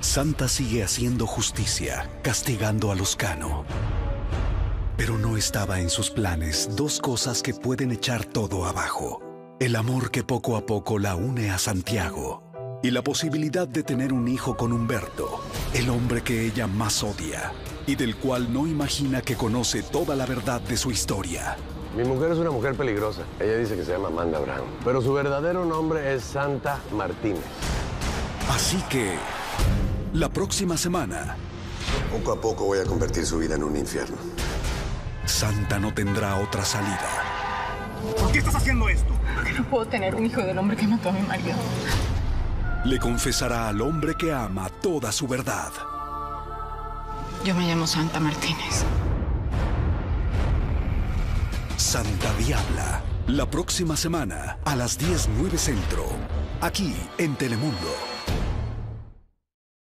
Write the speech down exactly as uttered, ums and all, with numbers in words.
Santa sigue haciendo justicia, castigando a los Cano. Pero no estaba en sus planes dos cosas que pueden echar todo abajo. El amor que poco a poco la une a Santiago y la posibilidad de tener un hijo con Humberto, el hombre que ella más odia y del cual no imagina que conoce toda la verdad de su historia. Mi mujer es una mujer peligrosa. Ella dice que se llama Amanda Brown, pero su verdadero nombre es Santa Martínez. Así que, la próxima semana... Poco a poco voy a convertir su vida en un infierno. Santa no tendrá otra salida. ¿Por qué estás haciendo esto? Porque no puedo tener un hijo del hombre que mató a mi marido. Le confesará al hombre que ama toda su verdad. Yo me llamo Santa Martínez. Santa Diabla. La próxima semana, a las diez nueve Centro. Aquí, en Telemundo.